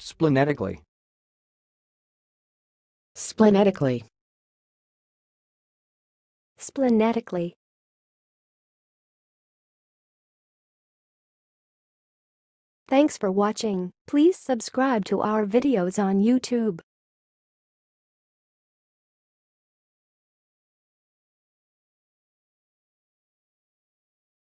splenetically, splenetically, splenetically. Thanks for watching. Please subscribe to our videos on YouTube.